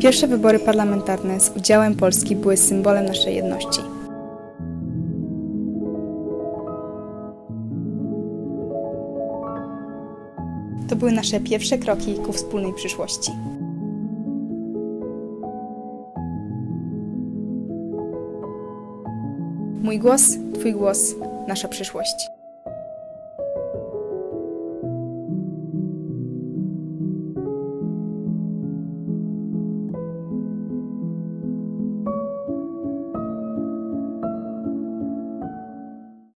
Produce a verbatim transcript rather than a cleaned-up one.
Pierwsze wybory parlamentarne z udziałem Polski były symbolem naszej jedności. To były nasze pierwsze kroki ku wspólnej przyszłości. Mój głos, Twój głos, nasza przyszłość.